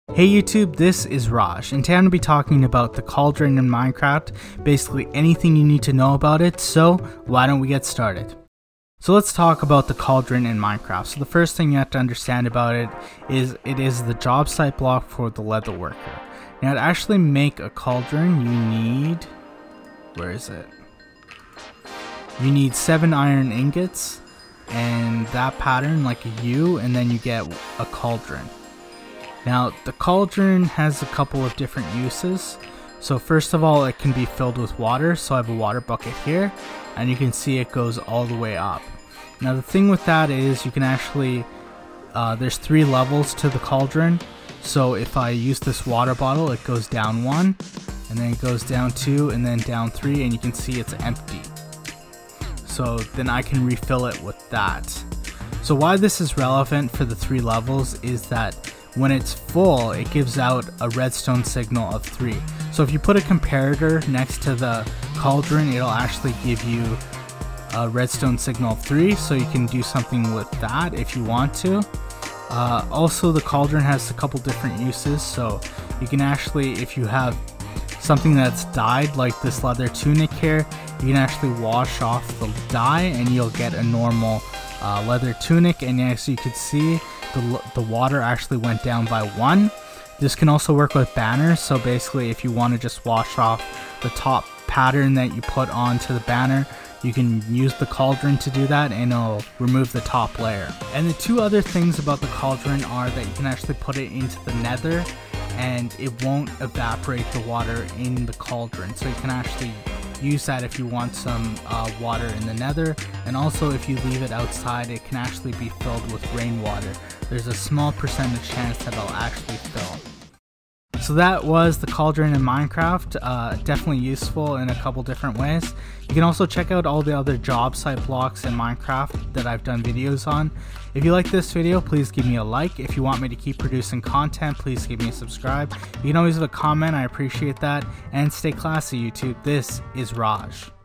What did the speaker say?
Hey YouTube, this is Raj, and today I'm going to be talking about the Cauldron in Minecraft, basically anything you need to know about it, so why don't we get started. So let's talk about the Cauldron in Minecraft. So the first thing you have to understand about it is the job site block for the leather worker. Now to actually make a cauldron you need, where is it? You need 7 iron ingots and that pattern like a U, and then you get a cauldron. Now the cauldron has a couple of different uses. So first of all, it can be filled with water, so I have a water bucket here and you can see it goes all the way up. Now the thing with that is you can actually, there's 3 levels to the cauldron. So if I use this water bottle, it goes down 1 and then it goes down 2 and then down 3, and you can see it's empty. So then I can refill it with that. So why this is relevant for the 3 levels is that when it's full, it gives out a redstone signal of 3. So if you put a comparator next to the cauldron, it'll actually give you a redstone signal of 3, so you can do something with that if you want to. Also, the cauldron has a couple different uses, so you can actually, if you have something that's dyed like this leather tunic here, you can actually wash off the dye and you'll get a normal leather tunic. And as you can see, the water actually went down by 1. This can also work with banners, so basically if you want to just wash off the top pattern that you put onto the banner, you can use the cauldron to do that and it'll remove the top layer. And the 2 other things about the cauldron are that you can actually put it into the nether and it won't evaporate the water in the cauldron, so you can actually use that if you want some water in the nether. And also if you leave it outside, it can actually be filled with rainwater. There's a small percentage chance that it'll actually fill. So that was the Cauldron in Minecraft. Definitely useful in a couple different ways. You can also check out all the other job site blocks in Minecraft that I've done videos on. If you like this video, please give me a like. If you want me to keep producing content, please give me a subscribe. You can always leave a comment, I appreciate that. And stay classy, YouTube. This is Raj.